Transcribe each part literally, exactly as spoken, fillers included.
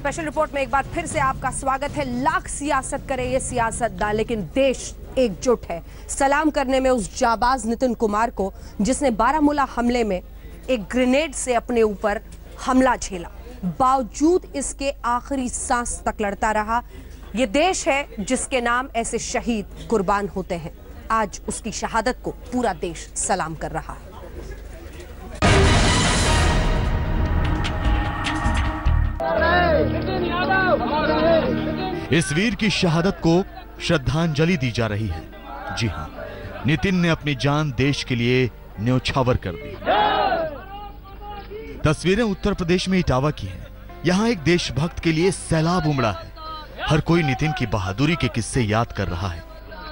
Special report में एक बार फिर से आपका स्वागत है। लाख सियासत करे ये सियासतदान, लेकिन देश एकजुट है सलाम करने में उस जाबाज नितिन कुमार को जिसने बारामूला हमले में एक ग्रेनेड से अपने ऊपर हमला झेला। बावजूद इसके आखिरी सांस तक लड़ता रहा। ये देश है जिसके नाम ऐसे शहीद कुर्बान होते हैं। आज उसकी शहादत को पूरा देश सलाम कर रहा है। इस वीर की शहादत को श्रद्धांजलि दी जा रही है। जी हां, नितिन ने अपनी जान देश के लिए न्योछावर कर दी। तस्वीरें उत्तर प्रदेश में इटावा की हैं। यहां एक देशभक्त के लिए सैलाब उमड़ा है। हर कोई नितिन की बहादुरी के किस्से याद कर रहा है।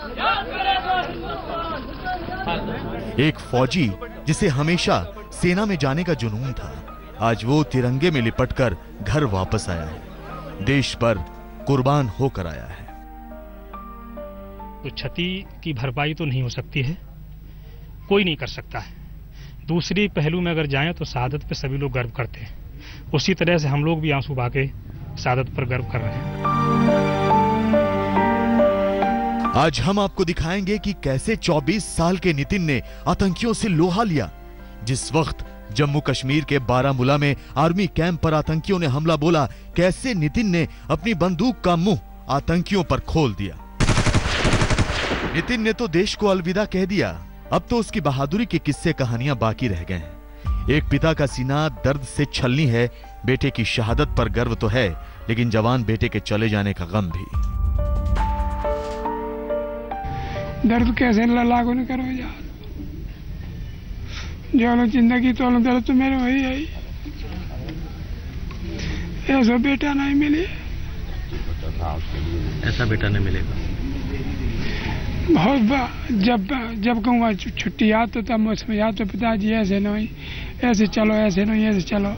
एक फौजी जिसे हमेशा सेना में जाने का जुनून था, आज वो तिरंगे में लिपटकर घर वापस आया है। देश पर कुर्बान होकर आया है। तो क्षति की भरपाई तो नहीं हो सकती है, कोई नहीं कर सकता है। दूसरी पहलू में अगर जाएं तो शहादत पे सभी लोग गर्व करते हैं। उसी तरह से हम लोग भी आंसू बहा के शहादत पर गर्व कर रहे हैं। आज हम आपको दिखाएंगे कि कैसे चौबीस साल के नितिन ने आतंकियों से लोहा लिया। जिस वक्त जम्मू कश्मीर के बारामूला में आर्मी कैंप पर आतंकियों ने हमला बोला, कैसे नितिन ने अपनी बंदूक का मुंह आतंकियों पर खोल दिया। नितिन ने तो देश को अलविदा कह दिया। अब तो उसकी बहादुरी के किस्से कहानियां बाकी रह गए हैं। एक पिता का सीना दर्द से छलनी है। बेटे की शहादत पर गर्व तो है, लेकिन जवान बेटे के चले जाने का गम भी। दर्द कैसे लागू नहीं करो यार, जो लोग जिंदगी तो दर्द तो मेरे वही है। ऐसा बेटा नहीं मिले, ऐसा बेटा नहीं मिलेगा। बहुत जब जब कहूँगा छुट्टी याद तो तब मुझमें याद तो पिताजी ऐसे नहीं, ऐसे चलो, ऐसे नहीं, ऐसे चलो।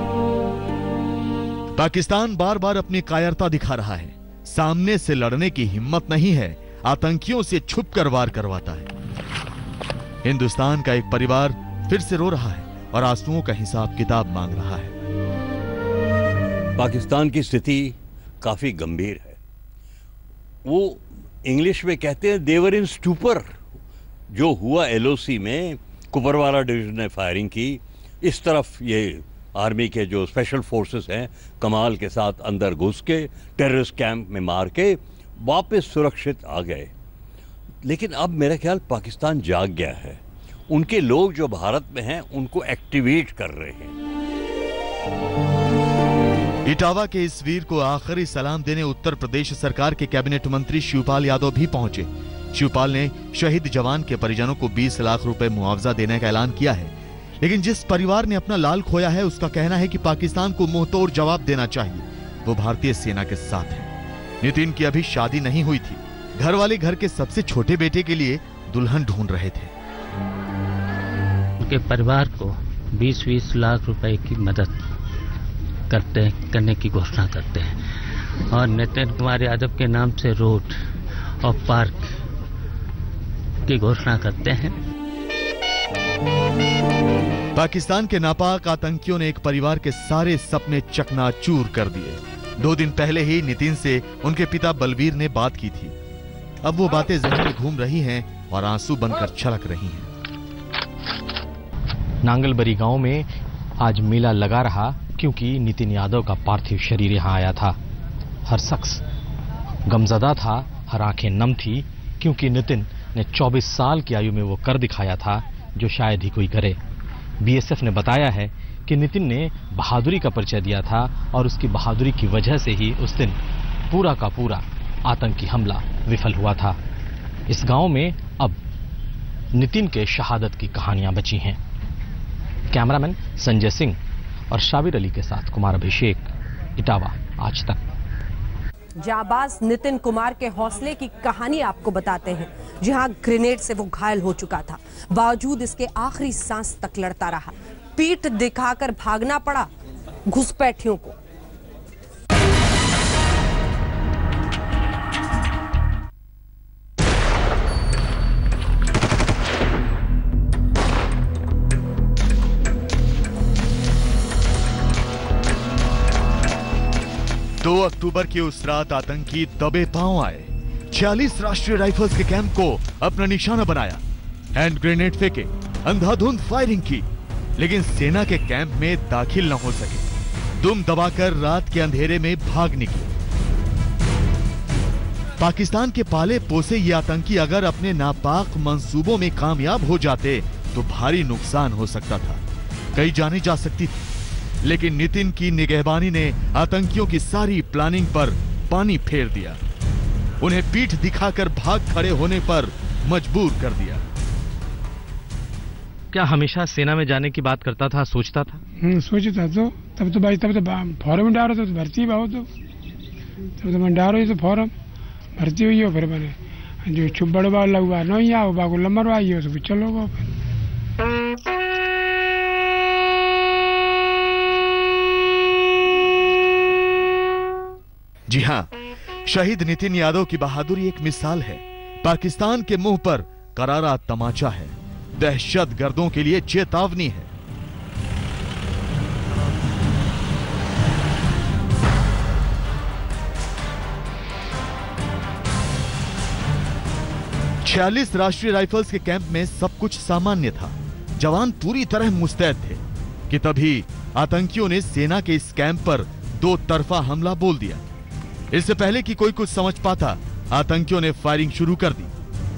पाकिस्तान बार बार अपनी कायरता दिखा रहा है। सामने से लड़ने की हिम्मत नहीं है, आतंकियों से छुपकर वार करवाता है। हिंदुस्तान का एक परिवार फिर से रो रहा है और आंसुओं का हिसाब किताब मांग रहा है। पाकिस्तान की स्थिति काफी गंभीर है। वो इंग्लिश में कहते हैं देवर इन स्टूपर। जो हुआ एलओसी में, कुपरवारा डिवीजन ने फायरिंग की। इस तरफ ये आर्मी के जो स्पेशल फोर्सेस हैं, कमाल के साथ अंदर घुस के टेररिस्ट कैंप में मार के वापस सुरक्षित आ गए। लेकिन अब मेरा ख्याल पाकिस्तान जाग गया है। उनके लोग जो भारत में हैं उनको एक्टिवेट कर रहे हैं। इटावा के इस वीर को आखिरी सलाम देने उत्तर प्रदेश सरकार के कैबिनेट मंत्री शिवपाल यादव भी पहुंचे। शिवपाल ने शहीद जवान के परिजनों को बीस लाख रुपए मुआवजा देने का ऐलान किया है। लेकिन जिस परिवार ने अपना लाल खोया है, उसका कहना है कि पाकिस्तान को मुंहतोड़ जवाब देना चाहिए। वो भारतीय सेना के साथ है। नितिन की अभी शादी नहीं हुई थी। घर वाले घर के सबसे छोटे बेटे के लिए दुल्हन ढूंढ रहे थे। उनके परिवार को बीस बीस लाख रुपए की मदद करते करने की घोषणा करते हैं और नितिन कुमार यादव के नाम से रोड और पार्क की घोषणा करते हैं। पाकिस्तान के नापाक आतंकियों ने एक परिवार के सारे सपने चकनाचूर कर दिए। दो दिन पहले ही नितिन से उनके पिता बलवीर ने बात की थी। अब वो बातें जहन में घूम रही हैं और आंसू बनकर छलक रही हैं। नांगलबरी गांव में आज मेला लगा रहा, क्योंकि नितिन यादव का पार्थिव शरीर यहां आया था। हर शख्स गमजदा था, हर आंखें नम थी, क्योंकि नितिन ने चौबीस साल की आयु में वो कर दिखाया था जो शायद ही कोई करे। बीएसएफ ने बताया है कि नितिन ने बहादुरी का परिचय दिया था और उसकी बहादुरी की वजह से ही उस दिन पूरा का पूरा आतंकी हमला विफल हुआ था। इस गांव में अब नितिन के शहादत की कहानियां बची हैं। कैमरामैन संजय सिंह और शाबिर अली के साथ कुमार अभिषेक, इटावा आज तक। जाबाज नितिन कुमार के हौसले की कहानी आपको बताते हैं। जहां ग्रेनेड से वो घायल हो चुका था, बावजूद इसके आखिरी सांस तक लड़ता रहा। पीठ दिखाकर भागना पड़ा घुसपैठियों को। दो अक्टूबर की उस रात आतंकी दबे पांव आए। छियालीस राष्ट्रीय राइफल्स के कैंप को अपना निशाना बनाया, हैंड ग्रेनेड फेंके, अंधाधुंध फायरिंग की, लेकिन सेना के कैंप में दाखिल न हो सके। दुम दबाकर रात के अंधेरे में भाग निकले। पाकिस्तान के पाले पोसे ये आतंकी अगर अपने नापाक मंसूबों में कामयाब हो जाते तो भारी नुकसान हो सकता था, कई जाने जा सकती थी। लेकिन नितिन की निगहबानी ने आतंकियों की सारी प्लानिंग पर पानी फेर दिया, उन्हें पीठ दिखाकर भाग खड़े होने पर मजबूर कर दिया। क्या हमेशा सेना में जाने की बात करता था, सोचता था? हम्म सोचता तो तब तो भाई तब तो फॉर्म में डालो तो भर्ती भाव तो तब तो मैं डालो तो फॉर्म भर्ती हुई हो, फिर मैंने जो चुब्बड़ बार लगवा नहीं आओ बागो लंबर आई हो तो चलो गो। जी हाँ, शहीद नितिन यादव की बहादुरी एक मिसाल है। पाकिस्तान के मुंह पर करारा तमाचा है, दहशत गर्दों के लिए चेतावनी है। छियालीस राष्ट्रीय राइफल्स के कैंप में सब कुछ सामान्य था, जवान पूरी तरह मुस्तैद थे कि तभी आतंकियों ने सेना के इस कैंप पर दो तरफा हमला बोल दिया। इससे पहले कि कोई कुछ समझ पाता, आतंकियों ने फायरिंग शुरू कर दी।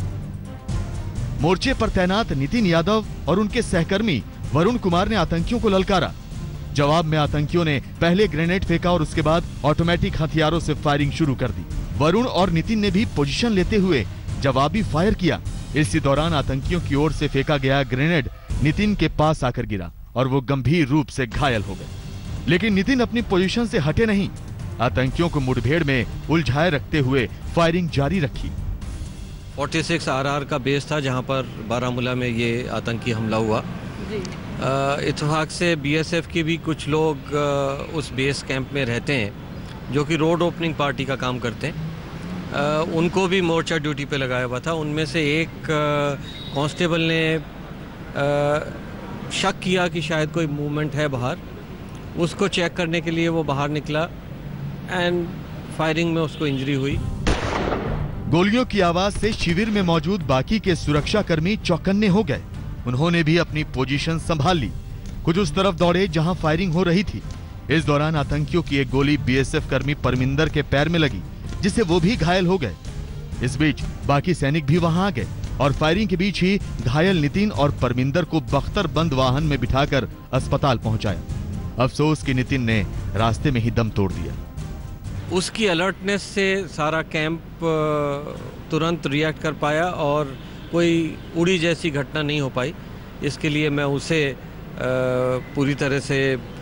मोर्चे पर तैनात नितिन यादव और उनके सहकर्मी वरुण कुमार ने आतंकियों को ललकारा। जवाब में आतंकियों ने पहले ग्रेनेड फेंका और उसके बाद ऑटोमेटिक हथियारों से फायरिंग शुरू कर दी। वरुण और नितिन ने भी पोजीशन लेते हुए जवाबी फायर किया। इसी दौरान आतंकियों की ओर से फेंका गया ग्रेनेड नितिन के पास आकर गिरा और वो गंभीर रूप से घायल हो गए। लेकिन नितिन अपनी पोजीशन से हटे नहीं, आतंकियों को मुठभेड़ में उलझाए रखते हुए फायरिंग जारी रखी। छियालीस आरआर का बेस था जहां पर बारामूला में ये आतंकी हमला हुआ। इत्तेफाक से बीएसएफ के भी कुछ लोग आ, उस बेस कैंप में रहते हैं जो कि रोड ओपनिंग पार्टी का काम करते हैं। आ, उनको भी मोर्चा ड्यूटी पे लगाया हुआ था। उनमें से एक कांस्टेबल ने आ, शक किया कि शायद कोई मूवमेंट है बाहर, उसको चेक करने के लिए वो बाहर निकला एंड फायरिंग में उसको इंजरी हुई। गोलियों की आवाज से शिविर में मौजूद बाकी के सुरक्षाकर्मी चौकन्ने हो गए। उन्होंने भी अपनी पोजीशन संभाल ली, कुछ उस तरफ दौड़े जहां फायरिंग हो रही थी। इस दौरान आतंकियों की एक गोली बीएसएफ कर्मी परमिंदर के पैर में लगी, जिससे वो भी घायल हो गए। इस बीच बाकी सैनिक भी वहां आ गए और फायरिंग के बीच ही घायल नितिन और परमिंदर को बख्तरबंद वाहन में बिठाकर अस्पताल पहुंचाया। अफसोस कि नितिन ने रास्ते में ही दम तोड़ दिया। उसकी अलर्टनेस से सारा कैंप तुरंत रिएक्ट कर पाया और कोई उड़ी जैसी घटना नहीं हो पाई। इसके लिए मैं उसे पूरी तरह से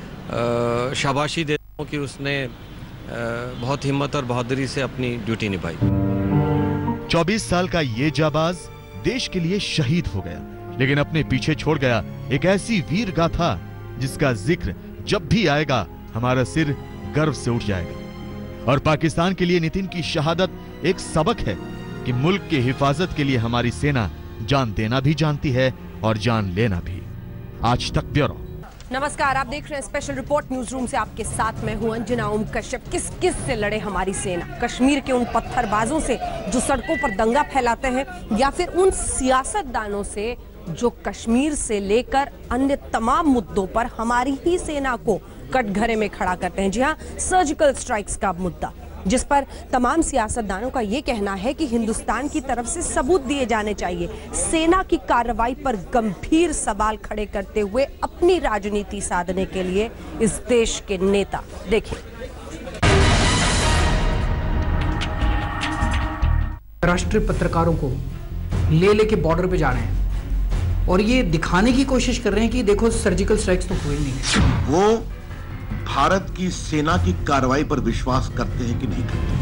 शाबाशी देता हूँ कि उसने बहुत हिम्मत और बहादुरी से अपनी ड्यूटी निभाई। चौबीस साल का ये जाबाज देश के लिए शहीद हो गया, लेकिन अपने पीछे छोड़ गया एक ऐसी वीर गाथा जिसका जिक्र जब भी आएगा हमारा सिर गर्व से उठ जाएगा। और पाकिस्तान के लिए नितिन की शहादत एक सबक है कि मुल्क की हिफाजत के लिए हमारी सेना जान देना भी जानती है और जान लेना भी। आज तक ब्यूरो। नमस्कार, आप देख रहे हैं स्पेशल रिपोर्ट न्यूज रूम से। आपके साथ मैं हूं अंजना ओम कश्यप। किस किस से लड़े हमारी सेना? कश्मीर के उन पत्थरबाजों से जो सड़कों पर दंगा फैलाते हैं, या फिर उन सियासतदानों से जो कश्मीर से लेकर अन्य तमाम मुद्दों पर हमारी ही सेना को कटघरे में खड़ा करते हैं। जी हाँ, सर्जिकल स्ट्राइक्स का मुद्दा, जिस पर तमाम सियासतदानों का यह कहना है कि हिंदुस्तान की तरफ से सबूत दिए जाने चाहिए। सेना की कार्रवाई पर गंभीर सवाल खड़े करते हुए अपनी राजनीति साधने के लिए इस देश के नेता, देखिए। राष्ट्रीय पत्रकारों को ले लेके बॉर्डर पे जा रहे हैं और ये दिखाने की कोशिश कर रहे हैं कि देखो सर्जिकल स्ट्राइक्स तो हुए नहीं। वो भारत की सेना की कार्रवाई पर विश्वास करते हैं कि नहीं करते,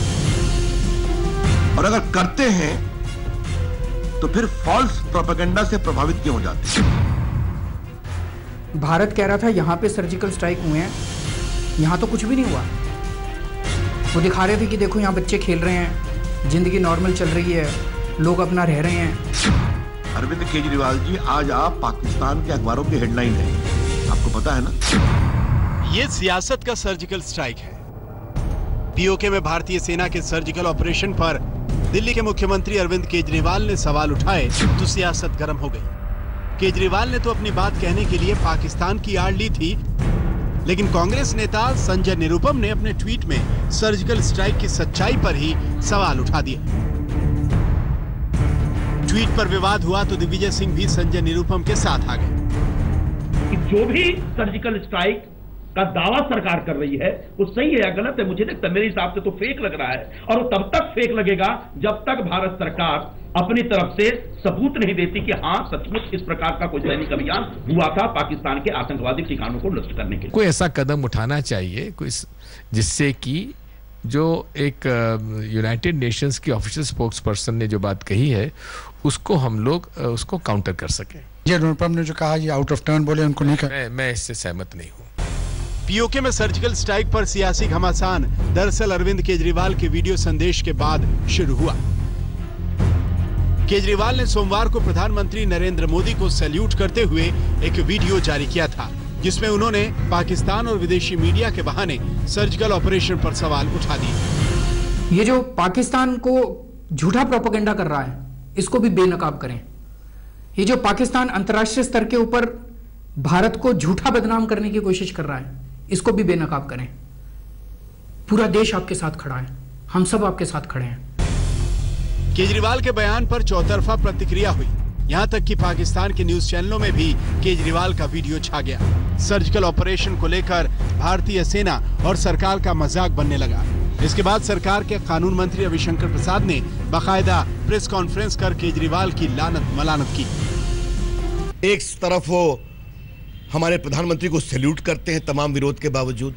और अगर करते हैं तो फिर फॉल्स प्रोपेगेंडा से प्रभावित क्यों हो जाते हैं? भारत कह रहा था यहां पे सर्जिकल स्ट्राइक हुए हैं, यहां तो कुछ भी नहीं हुआ। वो दिखा रहे थे कि देखो यहां बच्चे खेल रहे हैं, जिंदगी नॉर्मल चल रही है, लोग अपना रह रहे हैं। अरविंद केजरीवाल जी, आज आप पाकिस्तान के अखबारों की हेडलाइन है, आपको पता है ना? ये सियासत का सर्जिकल स्ट्राइक है। पीओके में भारतीय सेना के सर्जिकल ऑपरेशन पर दिल्ली के मुख्यमंत्री अरविंद केजरीवाल ने सवाल उठाए तो सियासत गर्म हो गई। केजरीवाल ने तो अपनी बात कहने के लिए पाकिस्तान की आड़ ली थी, लेकिन कांग्रेस नेता संजय निरुपम ने अपने ट्वीट में सर्जिकल स्ट्राइक की सच्चाई पर ही सवाल उठा दिया। ट्वीट पर विवाद हुआ तो दिग्विजय सिंह भी संजय निरुपम के साथ आ गए। कि जो भी सर्जिकल स्ट्राइक का दावा सरकार कर रही है वो सही है या गलत है मुझे लगता है, मेरे हिसाब से तो फेक लग रहा है, और वो तब तक फेक लगेगा जब तक भारत सरकार अपनी तरफ से सबूत नहीं देती कि हाँ सचमुच इस प्रकार का कोई सैनिक अभियान हुआ था पाकिस्तान के आतंकवादी ठिकानों को नष्ट करने के लिए। कोई ऐसा कदम उठाना चाहिए कोई जिससे कि जो एक यूनाइटेड नेशंस की ऑफिशियल स्पोक्स पर्सन ने जो बात कही है उसको हम लोग उसको काउंटर कर सकें। ये निरुपम ने जो कहा ये आउट ऑफ टर्न बोले, उनको नहीं कहा। मैं, मैं इससे सहमत नहीं हूँ। पीओके में सर्जिकल स्ट्राइक पर सियासी घमासान दरअसल अरविंद केजरीवाल के वीडियो संदेश के बाद शुरू हुआ। केजरीवाल ने सोमवार को प्रधानमंत्री नरेंद्र मोदी को सैल्यूट करते हुए एक वीडियो जारी किया था, जिसमें उन्होंने पाकिस्तान और विदेशी मीडिया के बहाने सर्जिकल ऑपरेशन पर सवाल उठा दिए। ये जो पाकिस्तान को झूठा प्रोपेगेंडा कर रहा है इसको भी बेनकाब करें। ये जो पाकिस्तान अंतर्राष्ट्रीय स्तर के ऊपर भारत को झूठा बदनाम करने की कोशिश कर रहा है इसको भी बेनकाब करें। पूरा देश आपके साथ खड़ा है, हम सब आपके साथ खड़े हैं। केजरीवाल के बयान पर चौतरफा प्रतिक्रिया हुई, यहां तक कि पाकिस्तान के न्यूज चैनलों में भी केजरीवाल का वीडियो छा गया। सर्जिकल ऑपरेशन को लेकर भारतीय सेना और सरकार का मजाक बनने लगा। इसके बाद सरकार के कानून मंत्री रविशंकर प्रसाद ने बाकायदा प्रेस कॉन्फ्रेंस कर केजरीवाल की लानत मलानत की। एक तरफ वो हमारे प्रधानमंत्री को सैल्यूट करते हैं तमाम विरोध के बावजूद,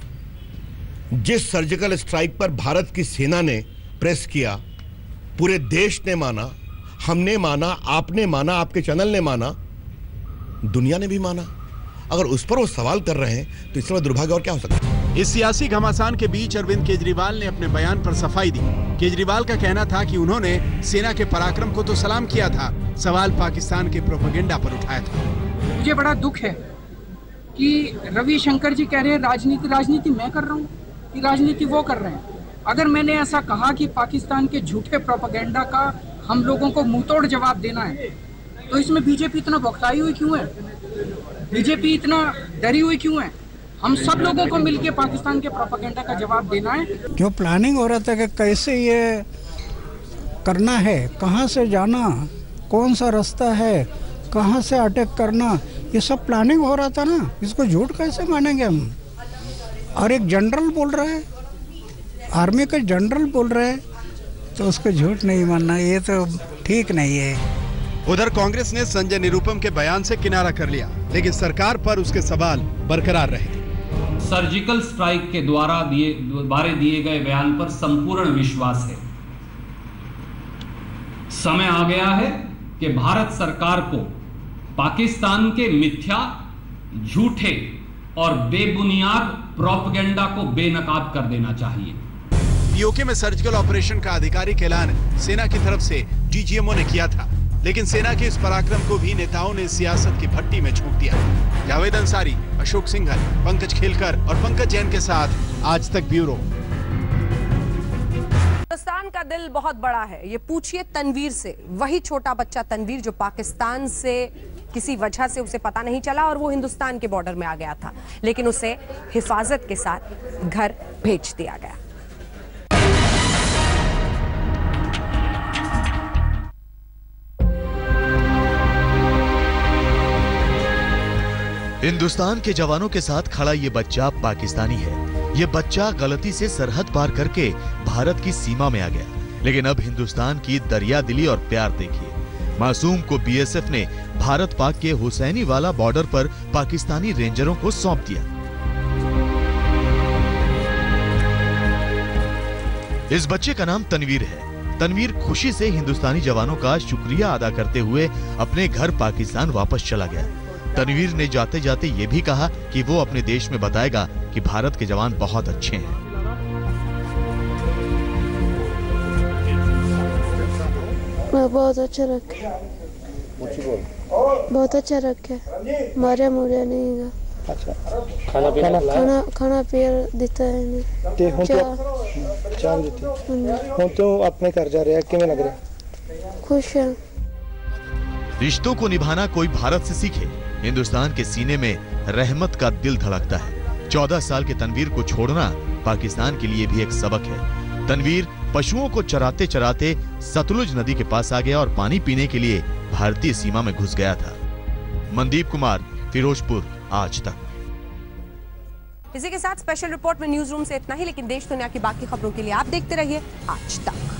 जिस सर्जिकल स्ट्राइक पर भारत की सेना ने प्रेस किया, पूरे देश ने माना, हमने माना, आपने माना, आपके चैनल ने माना, दुनिया ने भी माना, अगर उस पर वो सवाल कर रहे हैं तो इसमें दुर्भाग्य और क्या हो सकता है। इस सियासी घमासान के बीच अरविंद केजरीवाल ने अपने बयान पर सफाई दी। केजरीवाल का कहना था कि उन्होंने सेना के पराक्रम को तो सलाम किया था, सवाल पाकिस्तान के प्रोपेगेंडा पर उठाया था। मुझे बड़ा दुख है कि रविशंकर जी कह रहे हैं राजनीति राजनीति मैं कर रहा हूँ कि राजनीति वो कर रहे हैं। अगर मैंने ऐसा कहा कि पाकिस्तान के झूठे प्रोपेगेंडा का हम लोगों को मुंहतोड़ जवाब देना है तो इसमें बीजेपी इतना बौखलाई हुई क्यों है? बीजेपी इतना डरी हुई क्यों है? हम सब लोगों को मिलकर पाकिस्तान के प्रोपेगेंडा का जवाब देना है। क्यों प्लानिंग हो रहा था कि कैसे ये करना है, कहाँ से जाना, कौन सा रास्ता है, कहाँ से अटैक करना, ये सब प्लानिंग हो रहा था ना। इसको झूठ कैसे मानेंगे हम? और एक जनरल बोल रहा है, आर्मी का जनरल बोल रहा है, तो उसको झूठ नहीं मानना, ये तो ठीक नहीं है। उधर कांग्रेस ने संजय निरुपम के बयान से किनारा कर लिया, लेकिन सरकार पर उसके सवाल बरकरार रहे। सर्जिकल स्ट्राइक के द्वारा दिए बारे दिए गए बयान पर संपूर्ण विश्वास है। समय आ गया है कि भारत सरकार को पाकिस्तान के मिथ्या, झूठे और बेबुनियाद प्रोपेगेंडा को बेनकाब कर देना चाहिए। पीओके में सर्जिकल ऑपरेशन का आधिकारिक ऐलान सेना की तरफ से डीजीएमओ ने किया था, लेकिन सेना के इस पराक्रम को भी नेताओं ने सियासत की भट्टी में झोंक दिया। जावेद अंसारी, अशोक सिंघल, पंकज खेलकर और पंकज जैन के साथ आज तक ब्यूरो। हिंदुस्तान का दिल बहुत बड़ा है, ये पूछिए तनवीर से। वही छोटा बच्चा तनवीर जो पाकिस्तान से किसी वजह से उसे पता नहीं चला और वो हिंदुस्तान के बॉर्डर में आ गया था, लेकिन उसे हिफाजत के साथ घर भेज दिया गया। हिंदुस्तान के जवानों के साथ खड़ा ये बच्चा पाकिस्तानी है। ये बच्चा गलती से सरहद पार करके भारत की सीमा में आ गया, लेकिन अब हिंदुस्तान की दरिया दिली और प्यार देखिए। मासूम को बीएसएफ ने भारत पाक के हुसैनी वाला बॉर्डर पर पाकिस्तानी रेंजरों को सौंप दिया। इस बच्चे का नाम तनवीर है। तनवीर खुशी से हिंदुस्तानी जवानों का शुक्रिया अदा करते हुए अपने घर पाकिस्तान वापस चला गया। तनवीर ने जाते जाते ये भी कहा कि वो अपने देश में बताएगा कि भारत के जवान बहुत अच्छे हैं। बहुत अच्छा रखे, बहुत अच्छा रखे, मारे मुरे नहीं। अच्छा, खाना पीना खाना खाना पिया देता है नहीं। पहचान दी थी। ਹੁਣ तो अपने घर जा रहे हैं, किमें लग रहा है? खुश है। रिश्तों को निभाना कोई भारत से सीखे। हिंदुस्तान के सीने में रहमत का दिल धड़कता है। चौदह साल के तनवीर को छोड़ना पाकिस्तान के लिए भी एक सबक है। तनवीर पशुओं को चराते चराते सतलुज नदी के पास आ गया और पानी पीने के लिए भारतीय सीमा में घुस गया था। मनदीप कुमार, फिरोजपुर, आज तक। इसी के साथ स्पेशल रिपोर्ट में न्यूज रूम से इतना ही, लेकिन देश दुनिया की बाकी खबरों के लिए आप देखते रहिए आज तक।